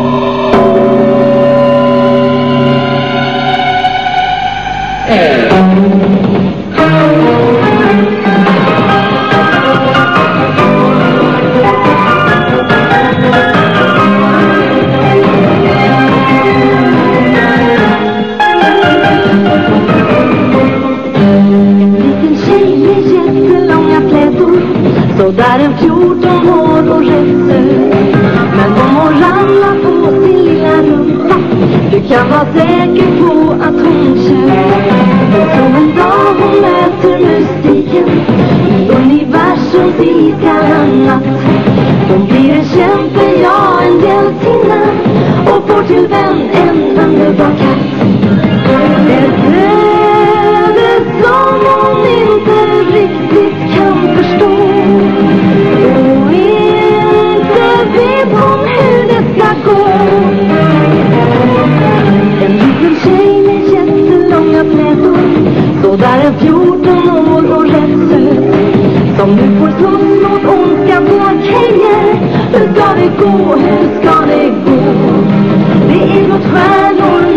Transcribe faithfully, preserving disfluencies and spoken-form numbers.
Så där en fjorton år och rätt söt. Men om hon ramlar på sin lilla rumpa, du kan vara säker på att hon kör. Och så en dag hon möter musiken i universums iskalla natt, hon blir en kämpe, ja en hjältinna, och får till vän en underbar katt. Ett öde som hon inte riktigt kan förstå, och inte vet hon hur det ska gå. En liten tjej med jättelånga flätor, så där en fjorton år och rätt söt, som nu får slåss mot ondska på kajer. Hur ska det gå, hur ska det gå? Det är något stjärnor